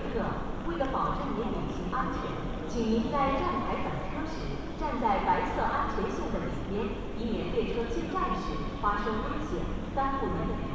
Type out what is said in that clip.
客，为了保证您旅行安全，请您在站台等车时站在白色安全线的里边，以免列车进站时发生危险，耽误您的旅